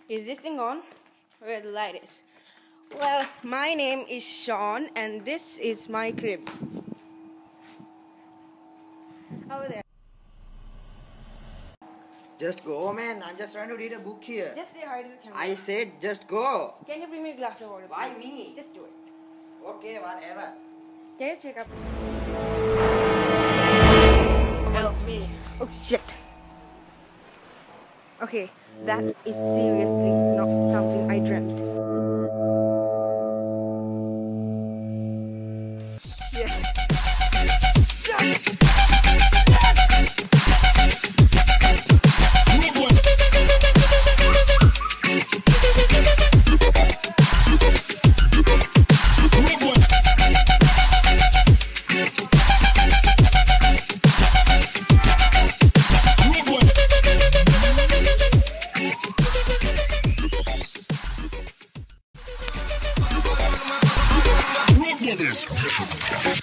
Is this thing on? Where the light is? Well, my name is Sean and this is my crib. Over there. Just go, man. I'm just trying to read a book here. Just say hi to the camera. I said just go. Can you bring me a glass of water? Why please? me? Just do it. Okay, whatever. Can you check up? Help me. Oh shit. Okay, that is seriously not something I dreamt. Shit. Shit. Brothers.